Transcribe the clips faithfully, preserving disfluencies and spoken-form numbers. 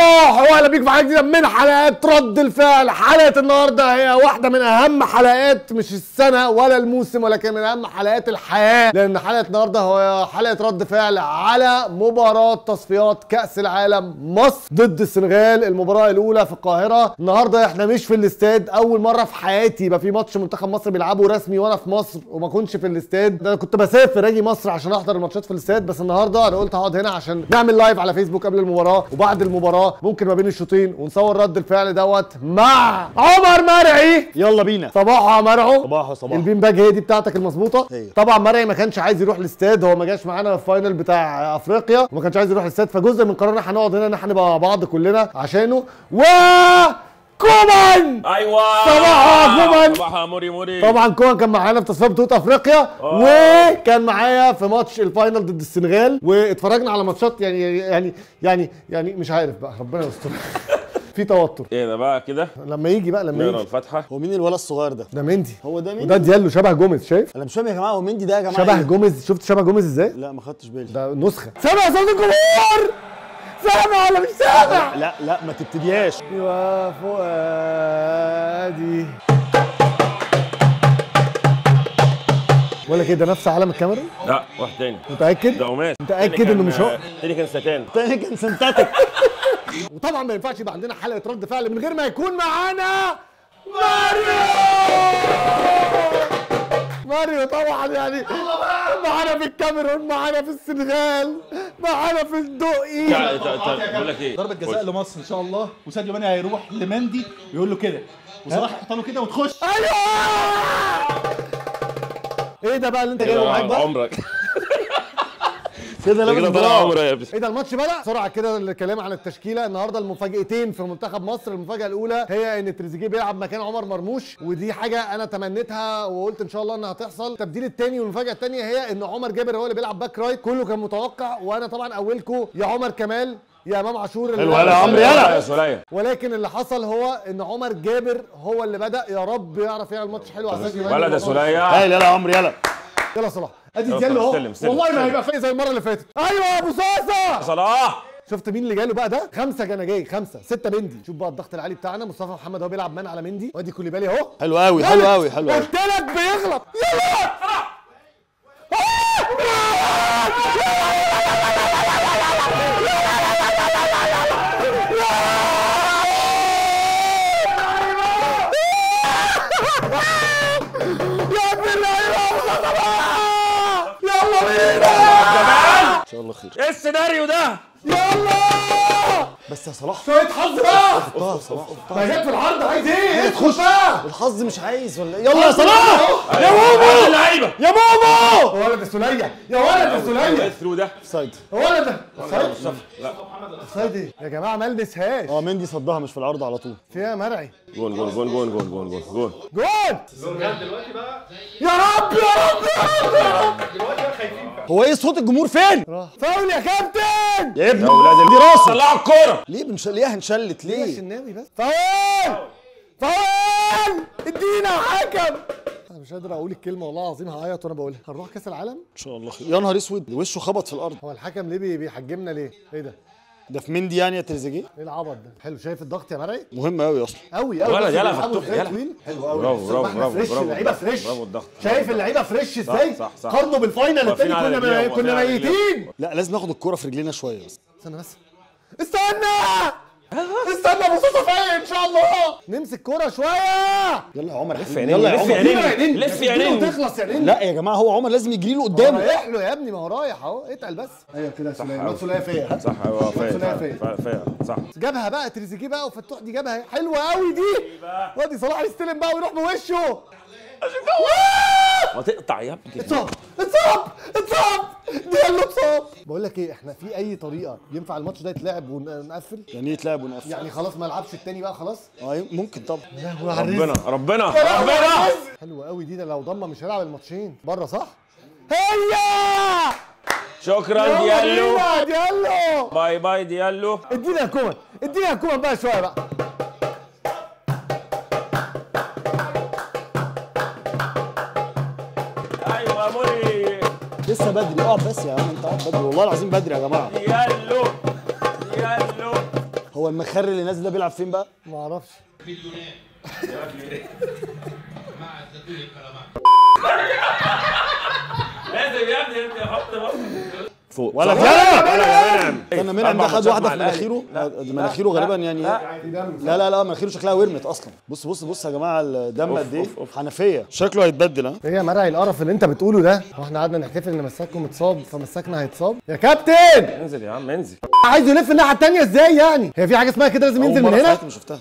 صباح واهلا بيك في حلقه جديده من حلقات رد الفعل. حلقه النهارده هي واحده من اهم حلقات مش السنه ولا الموسم، ولكن من اهم حلقات الحياه، لان حلقه النهارده هو حلقه رد فعل على مباراه تصفيات كاس العالم مصر ضد السنغال، المباراه الاولى في القاهره. النهارده احنا مش في الاستاد، اول مره في حياتي يبقى في ماتش منتخب مصر بيلعبه رسمي وانا في مصر وما كنتش في الاستاد. انا كنت بسافر اجي مصر عشان احضر الماتشات في الاستاد، بس النهارده انا قلت هقعد هنا عشان نعمل لايف على فيسبوك قبل المباراه وبعد المباراه، ممكن ما بين الشوطين، ونصور رد الفعل دوت مع عمر مرعي. يلا بينا. صباح يا مرعو. صباح صباح. البين باج هي دي بتاعتك المظبوطه. هي. طبعا مرعي ما كانش عايز يروح الاستاد، هو ما جاش معانا في الفاينل بتاع افريقيا وما كانش عايز يروح الاستاد، فجزء من قرارنا هنقعد هنا ان احنا نبقى مع بعض كلنا عشانه. و كومان. ايوه صباح كومان. صباح موري موري. طبعا كومان كان معانا في تصفيات بطوله افريقيا وكان معايا في ماتش الفاينل ضد السنغال، واتفرجنا على ماتشات يعني يعني يعني يعني مش عارف بقى، ربنا يستر. في توتر. ايه ده بقى كده؟ لما يجي بقى لما نقرا يجي. الفاتحه. هو مين الولد الصغير ده؟ ده مندي. هو ده مين؟ وده ديالو شبه جوميز، شايف؟ انا مش فاهم يا جماعه، هو مندي ده يا جماعه شبه إيه؟ جوميز. شفت شبه جوميز ازاي؟ لا ما خدتش بالي. ده نسخه. سامع صوت الجمهور؟ سامع ولا مش سامع؟ لا لا ما تبتديهاش. ايوه فؤادي. ولا كده نفس علم الكاميرا؟ لا واحد تاني. متاكد؟ ده قماش. متاكد انه مش هو؟ التاني كان ستان. تاني كان سنتاتك. وطبعا ما ينفعش يبقى عندنا حلقه رد فعل من غير ما يكون معانا ماريو. ماريو طبعا يعني معانا في الكاميرون، معانا في السنغال، معانا في الدقي. تعال تعال تعال بقول لك ايه؟ ضربة جزاء لمصر ان شاء الله، وساديو ماني هيروح لمندي ويقول له كده، وصلاح يحط له كده وتخش. ايوه. ايه ده بقى اللي انت جايبه معاك بقى؟ عمرك كده لابس كده طلع دراع. عمره يا ابني. ايه ده الماتش بدأ؟ بسرعة كده الكلام عن التشكيلة النهارده. المفاجأتين في منتخب مصر، المفاجأة الأولى هي إن تريزيجيه بيلعب مكان عمر مرموش، ودي حاجة أنا تمنيتها وقلت إن شاء الله إنها هتحصل. التبديل الثاني والمفاجأة الثانية هي إن عمر جابر هو اللي بيلعب باك رايت، كله كان متوقع، وأنا طبعا أولكم يا عمر كمال يا امام عاشور اللي حلو يا عمرو يلا يا سولية. ولكن اللي حصل هو ان عمر جابر هو اللي بدأ. يا رب يعرف يعمل ماتش حلو على اساس ولد يا سولية. هاي يلا يا عمرو يلا. يلا صلاح. ادي يلا ديالو اهو، استلم، استلم، والله ما استلم. هيبقى فايق زي المره اللي فاتت. ايوه يا ابو صاصه. صلاح. شفت مين اللي جاله بقى ده؟ خمسه كان جاي، خمسه سته مندي. شوف بقى الضغط العالي بتاعنا. مصطفى محمد هو بيلعب مان على مندي، وادي كوليبالي اهو. حلو قوي حلو قوي حلو قوي. قلت لك بيغلط. يلا ان شاء الله خير. ايه السيناريو ده؟ يلا بس يا صلاح شويه حظ بقى. طه يا صلاح. ما جت في العرض، عايز ايه؟ ادخل بقى. الحظ مش عايز ولا يلا يا صلاح. يا بابا اللعيبه. يا بابا. يا ولد يا سولية، يا ولد يا سولية. الثرو ده. سايد. يا ولد ده مصطفى. لا سايد ايه؟ يا جماعه ما لبسهاش. اه مندي صدها مش في العرض على طول. فيها مرعي. جون جون جون جون جون جون جون جون. جول. يا رب يا رب يا رب. هو ايه صوت الجمهور فين؟ فاول يا كابتن. يا ابني يا ولاد ال- دي راسي. طلعوا الكوره. ليه بنش... ليه هنشلت ليه ليه؟ الشناوي بس؟ فاول فاول. ادينا يا حكم. انا مش قادر اقول الكلمه والله العظيم، هعيط وانا بقولها. هنروح كاس العالم؟ ان شاء الله خير. يا نهار اسود وشه خبط في الارض. هو الحكم ليه بي- بيحجمنا ليه؟ ايه ده؟ ده في مندي يعني يا تريزيجيه. ايه العبط ده؟ حلو. شايف الضغط يا مرعي؟ مهم قوي اصلا. قوي قوي. ولد بص يلا بيلعبوا فتوح ازاي يلا. طويل. حلو قوي. برافو برافو احنا برافو فريش، برافو اللعيبه الضغط، فريش. برافو الضغط. شايف اللعيبه فريش ازاي؟ صح، صح. قارنوا بالفاينل التاني واقفين على كنا رجليهم، كنا واقفين على ميتين. لا لازم ناخد الكرة في رجلينا شويه بس. استنى بس، استنى استنى ابو صوصه فايق ان شاء الله. نمسك كوره شويه. يلا يا عمر لف حبيبي. يا يلا يا لف عمر. يا اديله نين. عينين. لف يا اديله نين. تخلص يا نين. لا يا جماعه هو عمر لازم يجري له هو قدامه. رايح له يا ابني، ما هو رايح اهو. اتقل بس. ايوه كده يا سليمان. الواد سليمان فايق. ها؟ صح هو الواد سليمان فايق فايق. فايق صح. جابها بقى تريزيجيه بقى، وفتوح دي جابها حلوه قوي دي. وادي صلاح يستلم بقى ويروح بوشه. ما تقطع يا ابني. اتصاب اتصاب اتصاب. ديالو اتصاب. بقول لك ايه، احنا في اي طريقه ينفع الماتش ده يتلعب ونقفل؟ يعني ايه يتلعب ونقفل؟ يعني خلاص ما نلعبش التاني بقى خلاص؟ اه ممكن طبعا. ربنا ربنا ربنا. حلوه قوي دي. ده لو ضمه مش هيلعب الماتشين بره صح؟ هيا شكرا يلا ديالو. بينا ديالو. باي باي ديالو. ادينا يا كومان، ادينا يا كومان بقى شويه بقى. ايوه يا موري. لسه بدري اقعد بس يا عم. انت اقعد بدري والله العظيم بدري يا جماعه. ديالو ديالو. هو المخري اللي نازل ده بيلعب فين بقى؟ ما اعرفش. لازم يا ابني انت حط بص فوق ولا ولا منعم استنى منعم ده خد واحده في مناخيره. مناخيره غالبا يعني لا لا لا مناخيره شكلها ورمت اصلا. بص بص بص يا جماعه الدم قد ايه؟ حنفيه شكله هيتبدل. ها ايه يا مرعي القرف اللي انت بتقوله ده؟ واحنا قعدنا نحتفل ان مساككم اتصاب فمساكنا هيتصاب يا كابتن. انزل يا عم انزل. عايز يلف الناحيه الثانيه ازاي يعني؟ هي في حاجه اسمها كده لازم ينزل من هنا؟ ما شفتها.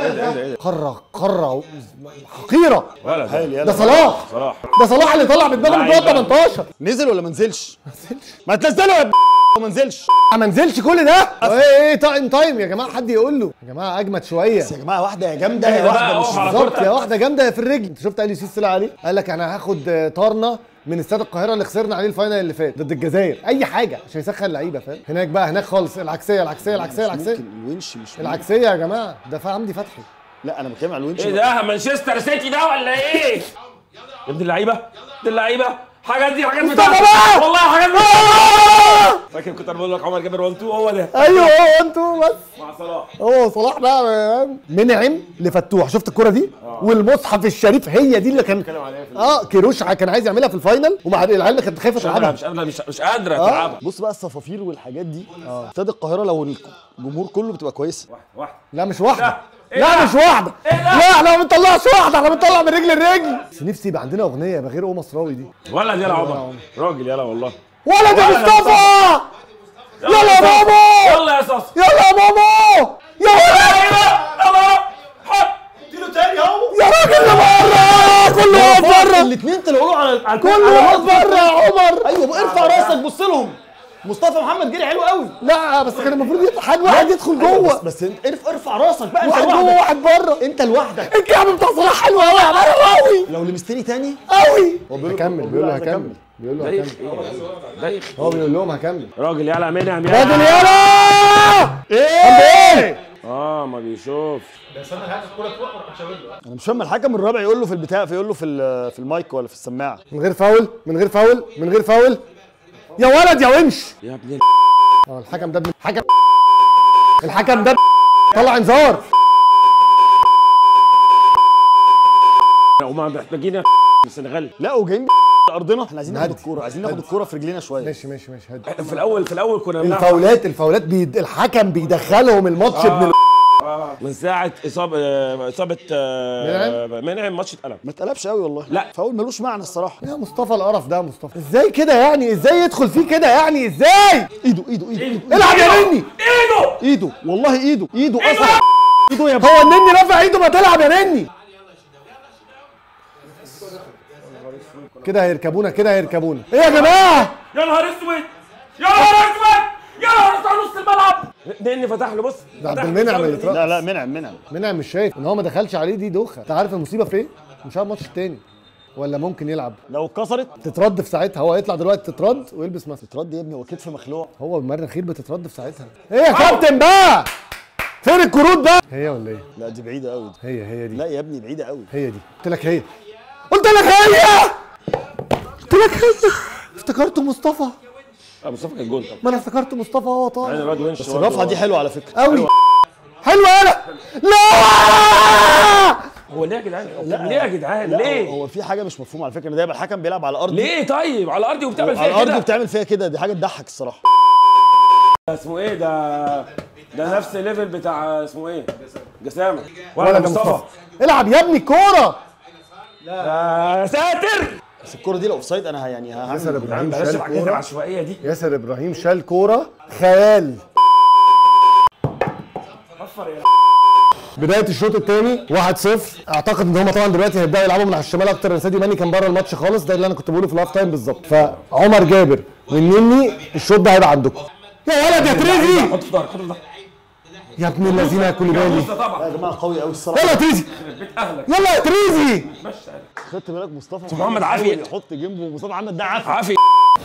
قاره قاره حقيره. ولا ده ده صلاح صلاح ده صلاح اللي طلع بدماغه من جوه تمنتاشر. نزل ولا ما نزلش؟ ما تنزله يا ما نزلش. ما نزلش كل ده. ايه ايه تايم تايم يا جماعه حد يقول له يا جماعه اجمد شويه. بس يا جماعه واحده يا جامده يا واحده مش بالظبط يا واحده جامده في الرجل. انت شفت اليو سي طلع عليه قال لك انا هاخد طارنا من استاد القاهره اللي خسرنا عليه الفاينل اللي فات ضد الجزائر اي حاجه عشان يسخن اللعيبه فاهم. هناك بقى هناك خالص العكسيه العكسيه العكسيه العكسيه ممكن الونش مش العكسيه يا جماعه ده فيها حمدي فتحي. لا انا بتكلم على الونش. ايه ده مانشستر سيتي ده ولا ايه؟ يا ابن اللعيبه دي اللعيبه حاجات دي حاجات مصطفى بقى والله حاجات بقى. فاكر كنت بقول لك عمر جابر واحد اتنين هو ده. ايوه هو انتوا بس مع صلاح. هو صلاح بقى منعم لفتوح. شفت الكرة دي؟ والمصحف الشريف هي دي اللي كان اه كيروش كان عايز يعملها في الفاينل ومع العيال كانت خايفه تلعبها. مش قادره مش مش قادره تلعبها. بص بقى الصفافير والحاجات دي استاد القاهره لو الجمهور كله بتبقى كويسه. واحده لا مش واحده. إيه لا ده؟ مش واحده. إيه ده؟ لا احنا ما بنطلعش واحده احنا بنطلع من رجل لرجل. بس نفسي يبقى عندنا اغنيه يبقى غير ام مصراوي دي. ولا دي يا عمر راجل يلا والله. ولد يا مصطفى يلا يا بابا يلا يا صاص يلا يا بابا يا ولد يلا حط اديله تاني اهو. يا راجل يا بره كله واقف بره الاثنين طلعوا له على على كله واقف بره يا عمر. ايوه ارفع راسك بص لهم. مصطفى محمد جري حلو قوي. لا بس كان المفروض يطلع حد واحد يدخل جوه. بس, بس انت ارفع ارفع راسك بقى. واحد انت جوه لوحدك. واحد بره. انت لوحدك. الكعب بتاع صلاح حلو قوي يا عمر قوي لو لمستني تاني قوي. بيقول له- هكمل بيقول له عايز هكمل أكمل. بيقول له دايخ هكمل دايخ هو بيقول لهم هكمل. راجل يلا منعم يا راجل يلا ايه اه ما بيشوف. بس انا هاخد الكوره تروح وراح اشاور له. انا مش فاهم الحكم الرابع يقول له في البتاع فيقول له في ال- في المايك ولا في السماعه. من غير فاول من غير فاول من غير فاول يا ولد يا ونش. يا ابن اه الحكم ده ابن الحكم الحكم ده طلع انذار. وما محتاجين في السنغال. لا وجايين ارضنا احنا عايزين ناخد هدي. الكوره عايزين ناخد الكوره في رجلينا شويه. ماشي ماشي ماشي هادي. في الاول في الاول كنا بنلعب الفاولات الفاولات بيد... الحكم بيدخلهم الماتش ابن ال... من ساعه اصابه آه، اصابه آه، منعم ماتش اتقلب. ما اتقلبش قوي والله. لا. فاول ملوش معنى الصراحه. يا مصطفى القرف ده يا مصطفى ازاي كده يعني ازاي يدخل فيه كده يعني ازاي ايده ايده ايده ايده العب يا نني ايده ايده والله ايده ايده اصلا ايده يا هو النني رافع ايده ما تلعب يا نني. كده هيركبونا كده هيركبونا ايه يا جماعه. يا نهار اسود يا نهار اسود يا نهار اسود على نص الملعب. نني فتح له بص ده عبد فتح له المنعم الزاوية اللي دي. اترقص. لا لا منعم منعم منعم مش شايف ان هو ما دخلش عليه دي دوخه. انت عارف المصيبه في ايه؟ مش هيلعب الماتش التاني ولا ممكن يلعب لو اتكسرت تترد في ساعتها. هو هيطلع دلوقتي تترد ويلبس ماسك. ترد يا ابني هو كتف مخلوع. هو المناخير بتترد في ساعتها. ايه يا كابتن بقى فين الكروت بقى؟ هي ولا ايه؟ لا دي بعيده قوي. هي هي دي لا يا ابني بعيده قوي. هي دي قلت لك هي قلت لك هي قلت لك هي افتكرت مصطفى. آه، مصطفى كان جول طبعا. ما انا افتكرت مصطفى وهو يعني طالع الواد ونش بس الرفعه دي حلوه على فكره قوي حلوه انا لا هو ليه يا جدعان؟ ليه يا جدعان؟ لا ليه؟ هو في حاجه مش مفهومه على فكره ان ده يبقى الحكم بيلعب على الارض. ليه طيب على الارض وبتعمل على فيها الارض كده؟ وبتعمل فيها كده دي حاجه تضحك الصراحه. اسمه ايه ده؟ ده نفس الليفل بتاع اسمه ايه؟ جسامه ولا ولا ده مصطفى. مصطفى العب يا ابني الكوره. يا ساتر. بس الكوره دي لو اوفسايد انا ه- يعني ياسر هعمل ابراهيم بلاش شال الحاجات كوره. العشوائيه دي. ياسر ابراهيم شال كوره خيال. حفر يا بدايه الشوط الثاني واحد صفر. اعتقد ان هم طبعا دلوقتي هيبداوا يلعبوا من على الشمال اكتر لان ساديو ماني كان بره الماتش خالص. ده اللي انا كنت بقوله في الهاف تايم بالظبط. فعمر جابر والنني الشوط ده هيبقى عندكم. يا ولد يا تريزي حط في ظهرك حط في ظهرك. يا ابن الذين يا كوليبالي. بص طبعا. يا جماعه قوي قوي الصراحه. يلا يا تريزي بيت اهلك. يلا يا تريزي. مشي خدت بالك مصطفى محمد عافية. يحط جنبه مصطفى محمد ده عافيه. عافي.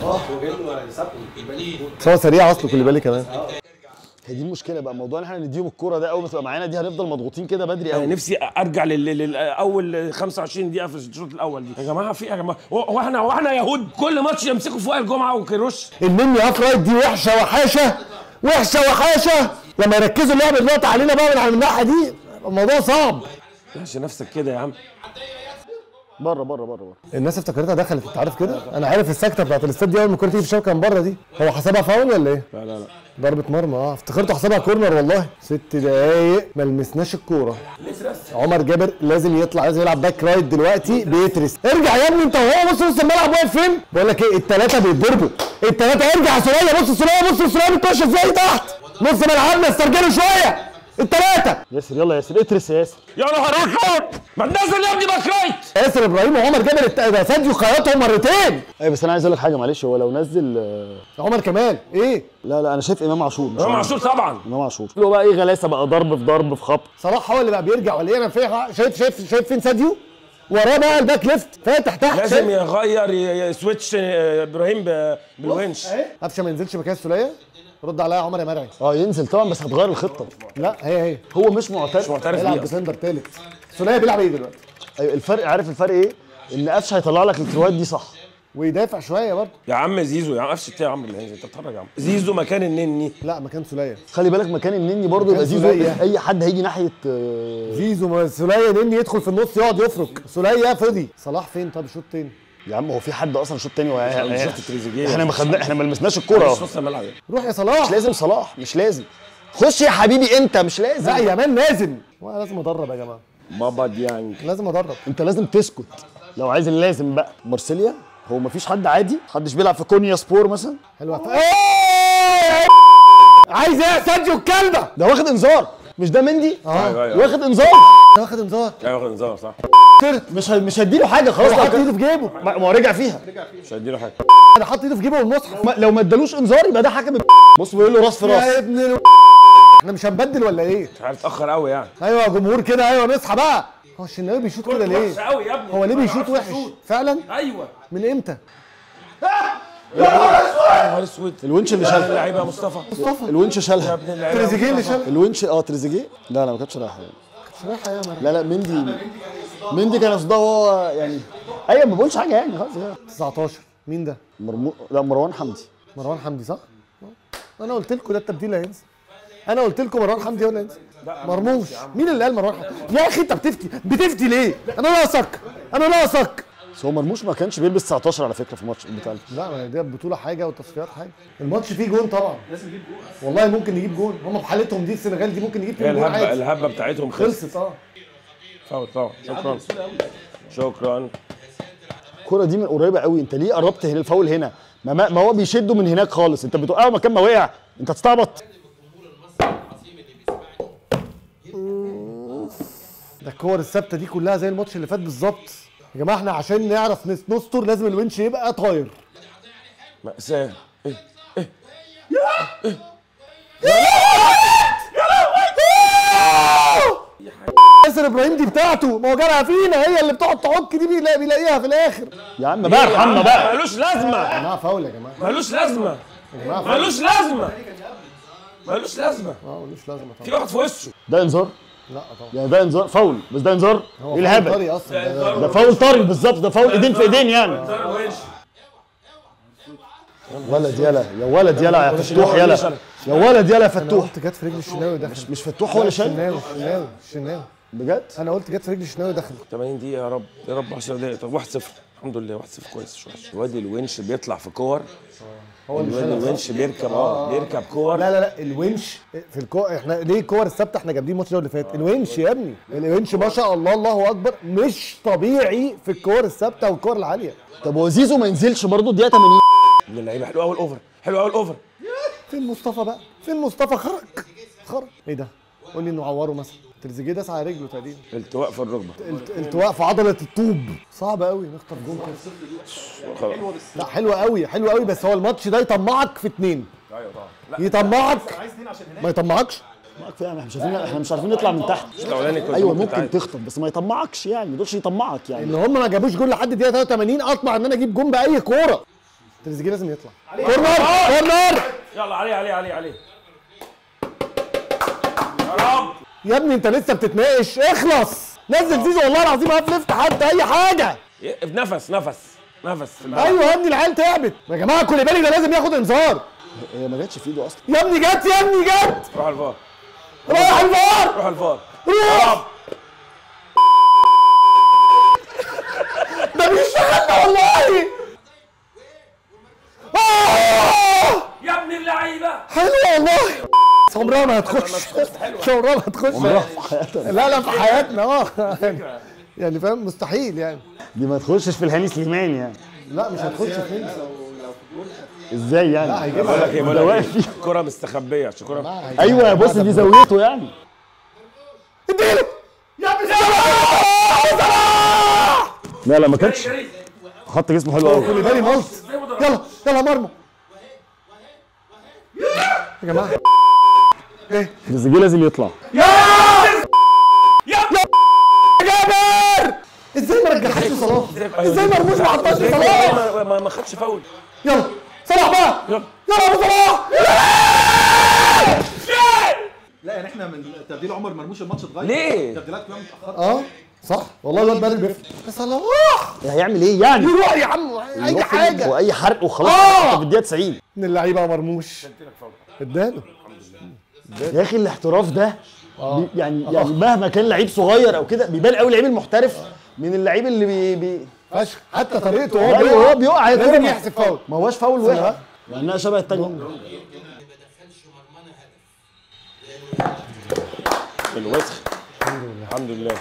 هو سريع اصله كوليبالي كمان. هي دي المشكله بقى موضوع ان احنا نديهم الكوره ده اول ما تبقى معانا دي هنفضل مضغوطين كده بدري انا قوي. نفسي ارجع للاول خمسة وعشرين دقيقه في الشوط الاول دي. يا جماعه في إيه يا جماعه؟ هو احنا هو احنا يهود كل ماتش يمسكوا في وائل جمعه وكيروش. النني هاف رايت دي وحشه وحاشه وحشه وحاشه لما يركزوا اللعب دلوقتي علينا بقى من على الناحيه دي الموضوع صعب. ماشي نفسك كده يا عم. بره بره بره بره. الناس افتكرتها دخلت، انت عارف كده؟ انا عارف السكته بتاعت الاستاد دي اول ما الكوره تيجي في الشبكه من بره دي، هو حسبها فاول ولا ايه؟ لا لا لا ضربه مرمى. اه افتكرته حسبها كورنر والله. ست دقايق ما لمسناش الكوره. عمر جابر لازم يطلع، لازم يلعب باك رايت دلوقتي بيترس. ارجع يا ابني انت وهو. بص نص الملعب واقف فين؟ بقول لك ايه، الثلاثه بيتضربوا، الثلاثه. ارجع يا سوريا، بص سوريا، بص سوريا بتخش ازاي تحت نص ملعبنا، استرجلوا شويه الثلاثه. ياسر يلا ياسر اترس يا ياسر. يا نهار اسود، ما تنزل يا ابني باك رايت. ياسر ابراهيم وعمر جابر الت... ده ساديو خياطهم مرتين. ايوه بس انا عايز اقول لك حاجه معلش، هو لو نزل آه، عمر كمال ايه؟ لا لا انا شايف امام عاشور. امام عاشور طبعا. امام عاشور له بقى ايه غلاسه بقى، ضرب في ضرب في خبط. صلاح هو اللي بقى بيرجع ولا ايه؟ انا فيها شايف شايف شايف فين ساديو؟ وراه بقى الباك ليفت فاتح تحت. لازم يغير يسويتش ابراهيم بالونش. قفشه ما ينزلش مكان السوليه. رد عليا يا عمر يا مرعي. اه ينزل طبعا بس هتغير الخطه. لا هي هي هو مش معترف. مش معترف بيلعب بيها. ديفندر ثالث. السوليه بيلعب ايه دلوقتي؟ ايوه الفرق، عارف الفرق ايه؟ ان قفشه هيطلع لك التروات دي صح ويدافع شويه برضه. يا عم زيزو يا عم قفشه يا عم اللي هينزل، انت بتتفرج يا عم. زيزو مكان النني. لا مكان سوليه. خلي بالك مكان النني برضه يبقى زيزو. سولية. اي حد هيجي ناحيه آه، زيزو سوليه نني يدخل في النص يقعد يفرك. سوليه فضي. صلاح فين؟ طب شوط تاني. يا عم هو في حد اصلا شوط تاني؟ شفت تريزيجيه؟ احنا ما خدنا، احنا ما لمسناش الكوره. مش نص الملعب. روح يا صلاح. مش لازم صلاح، مش لازم. خش يا حبيبي انت، مش لازم. لا يا مان لازم. وانا لازم ادرب يا جماعه. بابا ديانج. لازم ادرب. انت لازم تسكت لو عايز اللازم بقى. مارسيليا هو مفيش حد عادي، محدش بيلعب في كونيا سبور مثلا. حلوه. ايه عايز ايه يا ساديو الكلبه؟ ده واخد انذار، مش ده مندي؟ اه ايوه ايوه واخد انذار. ده واخد انذار. ايوه واخد انذار صح. مش ه... مش هديله حاجه خلاص. هو لو حط كان- ايده في جيبه. ما ما هو رجع فيها. مش هديله حاجه. انا حط ايده في جيبه والمصحف. ما... لو ما ادالوش انذار يبقى ده حكم. بص بيقول له راس في راس. يا ابن ال... احنا مش هنبدل ولا ايه؟ مش عارف اتاخر قوي يعني. ايوه يا جمهور كده، ايوه نصحى بقى. هو الشناوي بيشوط كده ليه؟ وحش قوي يا ابني. هو ليه بيشوط وحش؟ فعلا؟ ايوه. من امتى؟ يا نهار اسود. الونش اللي شالها. اللعيبه يا مصطفى. مصطفى الونش يا شالها. ابن اللعيبه. تريزيجيه اللي شال. الونش اه تريزيجيه. لا لا ما كانتش رايحه. صراحه يا مرة. لا لا مندي مندي كان قصده هو يعني. ايوه ما بقولش حاجه يعني خلاص يعني. تسعتاشر مين ده؟ مرمو... لا مروان حمدي. مروان حمدي صح؟ انا قلت لكم ده التبديل هينزل. انا قلت لكم مروان حمدي هو اللي هينزل. مرموش. مين اللي قال مروان حمدي؟ يا اخي انت بتفتي بتفتي ليه؟ انا ناقصك انا ناقصك. بس هو مرموش ما كانش بيلبس تسعتاشر على فكره في الماتش بتاع. لا ما دي بطوله حاجه والتصفيات حاجه. الماتش فيه جون طبعا. لازم نجيب جون. والله ممكن نجيب جون، هم بحالتهم دي السنغال دي ممكن نجيب هي فيهم جون الهبه عادي. الهبه بتاعتهم خلصت. خلصت اه. فاول طبعا. شكرا شكرا. الكوره دي من قريبه قوي، انت ليه قربت هنا الفاول هنا؟ ما, ما, ما هو بيشده من هناك خالص، انت بتوقعه مكان ما وقع، انت تستعبط. ده الكور الثابته دي كلها زي الماتش اللي فات بالظبط. يا جماعه احنا عشان نعرف نس- نستر لازم الونش يبقى طاير. مأساة. ايه ايه ياسر ابراهيم دي بتاعته، ما هو جالها فينا، هي اللي بتقعد تعك دي بيلاقي بيلاقيها في الاخر. يا عم بقى ارحمنا بقى. ملوش لازمه. يا جماعه فاول يا جماعه. ملوش لازمه. يا جماعه فاول. ملوش لازمه. ملوش لازمه. اه ملوش لازمه في طبعا. واحد في وشه. ده انذار؟ لا طبعا. يعني ده انذار فاول، بس ده انذار؟ هو ايه فاول الهبل؟ طري اصلا ده- ده- ده فاول طري بالظبط، ده فاول ايدين في ايدين يعني. ولد يلا يا ولد يلا يا فتوح يلا يا ولد يلا يا انا فتوح. قلت جت في رجل الشناوي دخل. مش فتوح ولا شال الشناوي الشناوي الشناوي بجد؟ انا قلت جت في رجل الشناوي دخل. ثمانين دقيقة يا رب يا رب عشر دقايق. طب واحد صفر الحمد لله. واحد صفر كويس شوية. الواد الونش بيطلع في كور. هو اللي الواد شالها. الونش بيركب اه بيركب كور. لا لا لا الونش في الكو احنا ليه الكور الثابته احنا جامدين الماتش اللي فات. الونش يا ابني الونش ما شاء الله الله اكبر مش طبيعي في الكور الثابته والكور العاليه. طب هو زيزو ما ينزلش برضه الدقيقه ثمانين؟ من اللعيبة حلو قوي الاوفر. حلو قوي الاوفر. فين مصطفى بقى؟ فين مصطفى؟ خرج خرج. ايه ده؟ قول لي انه عوره مثلا. تريزيجيه داس على رجله تقريبا. التواء في الركبة. الت- التواء في عضله الطوب. صعب قوي نخطف جون كده. لا حلو قوي حلو قوي، بس هو الماتش ده يطمعك في اتنين. ايوه طبعا. يطمعك ما يطمعكش. معاك فيها، احنا مش عارفين احنا مش عارفين نطلع من تحت. الاولاني كنت ايوه ممكن ممكن تعادل. تخطف بس ما يطمعكش يعني، ما يقدرش يطمعك يعني. ان هم ما جابوش جول لحد الدقيقه تلاتة وتمانين اطمع ان انا اجيب جون باي كوره. تريزيجيه لازم يطلع. كورنر كورنر يلا عليه عليه عليه عليه. يا رب. يا ابني انت لسه بتتناقش، اخلص نزل زيزو والله العظيم هات ليفت حتى اي حاجه. نفس نفس نفس في الملعب. ايوه يا ابني العيال تعبت يا جماعه. كوليبالي ده لازم ياخد انذار. هي ما جاتش في ايده اصلا. يا ابني جت يا ابني جت. روح على الفار. روح الفار روح الفار روح ده بيشتغلنا والله. آه! يا ابن اللعيبه حلو والله. عمرها ما هتخش عمرها ما هتخش لا لا في حياتنا اه يعني فاهم مستحيل يعني. دي ما تخشش في الهاني سليمان يعني. لا مش هتخش فين ازاي يعني؟ لا هيجيبها. بقول لك ايه بقول لك ايه كرة مستخبيه عشان كرة. ايوه بص دي زاويته يعني. اديله يا ابن لا لا ما كانتش خط جسمه حلو قوي. خلي بالي ملط. يلا يلا مرمى يا جماعه. ايه تريزيجيه لازم يطلع. يا يا جابر ازاي ما رجعتش صلاح؟ ازاي مرموش ما حطش صلاح؟ ما ما خدش فاول. يلا صلاح بقى يلا يلا ابو صلاح. لا يعني احنا من تبديل عمر مرموش الماتش اتغير. ليه؟ تبديلات كمان متاخره. اه صح والله الواد بدري بيفرق. يا صلاح هيعمل ايه يعني؟ يروح يا عم اي حاجه واي حرق وخلاص. آه. في الدقيقه تسعين من اللعيبه مرموش اداله. يا اخي الاحتراف ده بي يعني يعني مهما كان لعيب صغير او كده بيبان قوي اللعيب المحترف من اللعيب اللي بي, بي فشخ حتى طريقته هو ايوه هو بيقع لازم يحسب فاول. ما هوش فاول واحد لانها شبه التانية. الوسخ الحمد لله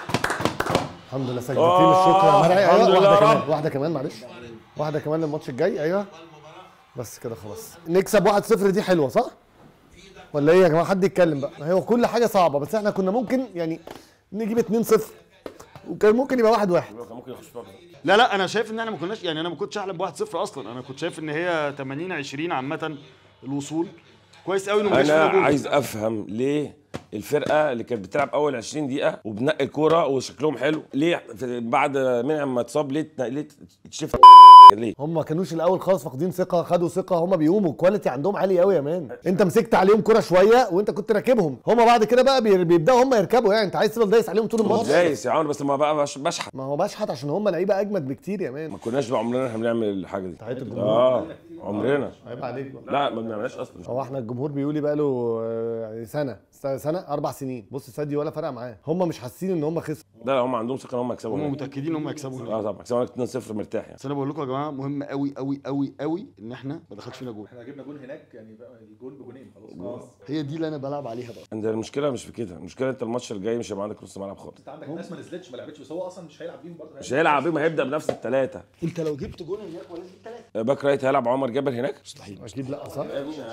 الحمد لله سجلتين الشكر يا مرعي. الحمد ايوه لله واحده يا كمان رب. واحده كمان معلش واحده كمان للماتش الجاي. ايوه بس كده خلاص نكسب واحد صفر. دي حلوه صح ولا ايه يا جماعه؟ حد يتكلم بقى. هو كل حاجه صعبه بس احنا كنا ممكن يعني نجيب اتنين صفر وكان ممكن يبقى واحد واحد. ممكن يخش فاول. لا لا انا شايف ان احنا ما كناش يعني انا ما كنتش احلم ب واحد صفر اصلا. انا كنت شايف ان هي ثمانين عشرين عامه الوصول كويس قوي انه ما جاش انا فينا جول. عايز افهم ليه الفرقه اللي كانت بتلعب اول عشرين دقيقه وبنقي الكوره وشكلهم حلو ليه بعد منعم ما اتصاب ليه ليه تشوف ليه؟ هم ما كانوش الاول خالص فاقدين ثقه. خدوا ثقه. هم بيقوموا الكواليتي عندهم عالي قوي يا مان. انت مسكت عليهم كوره شويه وانت كنت راكبهم. هم بعد كده بقى بي- بيبداوا هم يركبوا. يعني انت عايز تفضل دايس عليهم طول الماتش. دايس يا عمر بس ما بقى بش- بشحت. ما هو بشحت عشان هم لعيبه اجمد بكتير يا مان. ما كناش بقى عمرنا احنا بنعمل الحاجه دي. تحية الجمهور. اه عمرنا. عيب عليك بقى. لا ما بنعملهاش اصلا. هو احنا الجمهور بيقول لي بقى له يعني سنه سنه اربع سنين. بص ساديو ولا فرق معاه. هم مش حاسين ان هم خسروا. لا لا هم عندهم ثقه ان هم يكسبوا. هم متاكدين ان هم يكسبوا هناك. اه طبعا يكسبوا اتنين صفر مرتاح يعني. بس انا بقول لكم يا جماعه مهم قوي قوي قوي قوي ان احنا ما دخلش فينا جول. احنا جبنا جول هناك يعني بقى الجول بجونين خلاص. هي دي اللي انا بلعب عليها بقى. انت المشكله مش في كده. المشكله انت الماتش الجاي مش هيبقى عندك نص ملعب خالص. انت عندك ناس ما نزلتش ما لعبتش بس هو اصلا مش هيلعب بيهم برضه. مش هيلعب بيهم. هيبدا بنفس الثلاثه. انت لو جبت جول هناك ولا جبت ثلاثه باك رايت هيلعب عمر جابر هناك. مستحيل. اكيد لا صح.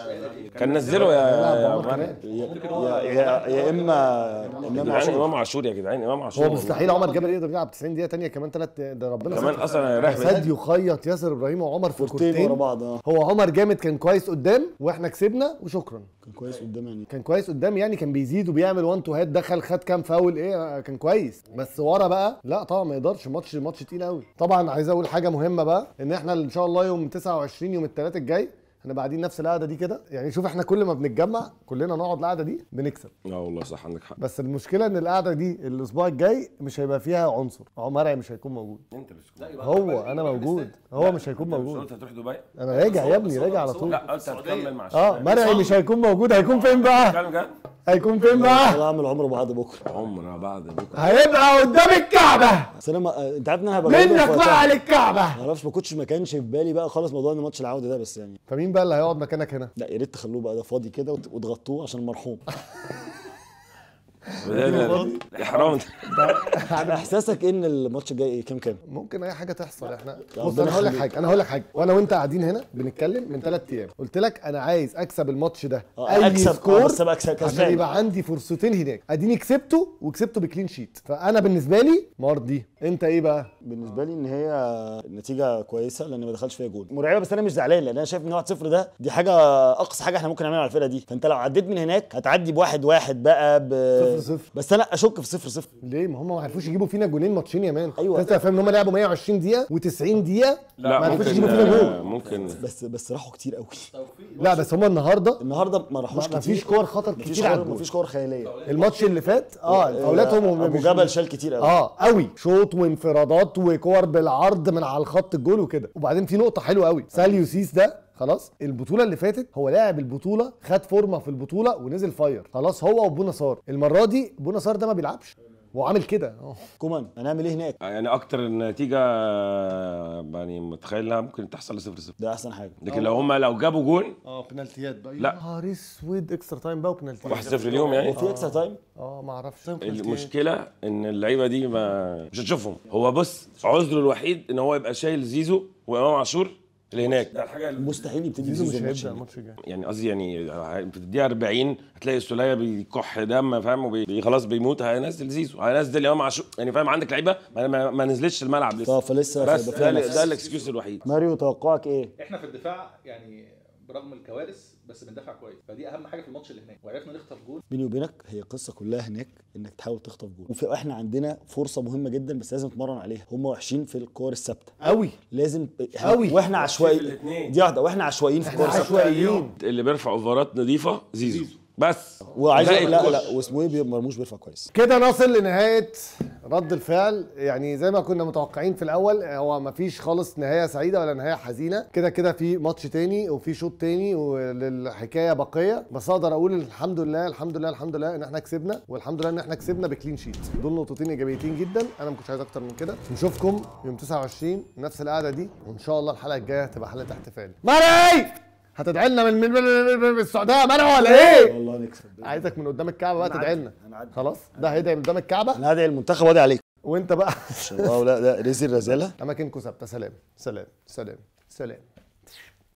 كان نزله يا يا عمر عمر. كمان. يا يا يا اما امام جدعان عاشور. امام عاشور يا جدعان امام عاشور. هو مستحيل عمر جابر يقدر يلعب تسعين دقيقه ثانيه كمان ثلاث. ده ربنا كمان ستر. اصلا رايح ساديو خيط ياسر ابراهيم وعمر في كورتين ورا كورتين. بعض. اه هو عمر جامد كان كويس قدام واحنا كسبنا وشكرا. كان كويس قدام يعني. كان كويس قدام يعني كان بيزيد وبيعمل وان تو هيد. دخل خد كام فاول ايه كان كويس. بس ورا بقى لا طبعا ما يقدرش. ماتش ماتش تقيل قوي. طبعا عايز اقول حاجه مهمه بقى ان احنا ان شاء الله يوم تسعة وعشرين يوم الثلاث الجاي احنا قاعدين نفس القعده دي كده. يعني شوف احنا كل ما بنتجمع كلنا نقعد القعده دي بنكسب. اه والله صح عندك حق. بس المشكله ان القعده دي الاسبوع الجاي مش هيبقى فيها عنصر. هو مرعي مش هيكون موجود. انت بس هو انا موجود. هو مش هيكون مش موجود. قلت هتروح دبي؟ انا راجع يا ابني راجع على طول. لا قلت هتكمل مع اه مرعي مش هيكون موجود. هيكون فين بقى؟ كلام جد؟ هيكون فين بقى؟ انا اعمل عمره بعد بكره. عمر بعد بكره. هيبقى قدام الكعبه. بس انا ما... انت عارف ان انا هبقى منك بقى للكعبه. ما اعرفش ما كنتش ما كانش في بالي بقى خالص موضوع ان ماتش العوده ده بس يعني. فمين بقى اللي هيقعد مكانك هنا؟ لا يا ريت تخلوه بقى ده فاضي كده وت- وتغطوه عشان المرحوم. احرام. احساسك ان الماتش الجاي ايه كام كام؟ ممكن اي حاجه تحصل. احنا ربنا بص انا هقول لك يخليك. حاجه انا هقول لك حاجه وانا وانت قاعدين هنا بنتكلم من ثلاث ايام قلت لك انا عايز اكسب الماتش ده آه، اي أكسب، آه، سكور بس أبقى كسب- عشان كسبان. يبقى عندي فرصتين هناك. اديني كسبته وكسبته بكلين شيت. فانا بالنسبه لي مرضي. انت ايه بقى؟ بالنسبه لي ان هي نتيجه كويسه لان ما دخلش فيها جول مرعبه. بس انا مش زعلان لان انا شايف ان واحد صفر ده دي حاجه اقصى حاجه احنا ممكن نعملها على الفرقه دي. فانت لو عديت من هناك هتعدي بواحد واحد بقى ب صفر صفر. بس انا اشك في صفر صفر. ليه؟ ما هم ما عرفوش يجيبوا فينا جولين ماتشين يا مان. أيوة. انت فاهم ان هم لعبوا مية وعشرين دقيقه و90 دقيقه لا ما عرفوش ممكن يجيبوا فينا جول. ممكن بس بس راحوا كتير قوي. لا بس هم النهارده النهارده ما راحوش ما كتير. فيش كور خطر مفيش كتير على كور الجول. مفيش كور خياليه. الماتش اللي فات اه فاولاتهم ابو جبل شال كتير قوي. اه قوي شوط وانفرادات وكور بالعرض من على الخط الجول وكده. وبعدين في نقطه حلوه قوي. ساليو سيس ده خلاص. البطوله اللي فاتت هو لاعب البطوله، خد فورمه في البطوله ونزل فاير خلاص هو وبونا صار. المره دي بونا صار ده ما بيلعبش، هو عامل كده. كومان هنعمل ايه هناك؟ يعني اكتر النتيجه يعني متخيل انها ممكن تحصل صفر صفر، ده احسن حاجه. لكن لو هم لو جابوا جون اه بنالتيات بقى. لا نهار اسود، اكسترا تايم بقى وبنالتي واحد صفر اليوم يعني. في اكسترا تايم؟ اه ما اعرفش. المشكله ان اللعيبه دي ما مش هتشوفهم. هو بص عذره الوحيد ان هو يبقى شايل زيزو وامام عاشور اللي هناك، ده الحاجه مستحيل يبتدي زيزو مش الماتش هيبدا ده. الماتش الجاي. يعني قصدي يعني في الدقيقه أربعين هتلاقي السوليه بيكح دم فاهم، وبي خلاص بيموت، هينزل زيزو هينزل امام عاشور يعني فاهم. عندك لعيبه ما, ما, ما نزلتش الملعب لسه. اه فلسه بس هيبقى فيها ده, نفس. ده الاكسكيوز الوحيد. ماريو توقعك ايه؟ احنا في الدفاع يعني برغم الكوارث بس بندافع كويس، فدي اهم حاجه في الماتش اللي هناك، وعرفنا نخطف جول. بيني وبينك هي قصه كلها هناك انك تحاول تخطف جول، وفي احنا عندنا فرصه مهمه جدا بس لازم نتمرن عليها. هم وحشين في الكور الثابته قوي لازم قوي. واحنا عشوائيين دي واحده، واحنا عشوائيين في الكور الثابته. عشوائيين. اللي بيرفع اوفرات نظيفه زيزو بس. وعايز باقي لا الكل. لا واسمه ايه مرموش بيرفع كويس. كده نصل لنهايه رد الفعل. يعني زي ما كنا متوقعين في الاول، هو مفيش خالص نهايه سعيده ولا نهايه حزينه. كده كده في ماتش تاني وفي شوط تاني وللحكايه بقيه، بس اقدر اقول الحمد لله الحمد لله الحمد لله ان احنا كسبنا، والحمد لله ان احنا كسبنا بكلين شيت. دول نقطتين ايجابيتين جدا، انا ما كنتش عايز اكتر من كده. نشوفكم يوم تسعة وعشرين نفس القعده دي، وان شاء الله الحلقه الجايه هتبقى حلقه احتفال. ماري هتدعي لنا من من السعوديه مانو ولا ايه؟ والله نكسب. عايزك من قدام الكعبه بقى تدعي لنا. انا عادي. خلاص ده هيدعي من قدام الكعبه، انا هدعي المنتخب وادعي عليك. وانت بقى الله لا لا رزق الرزاله. اماكنكم ثابته. سلام سلام سلام سلام.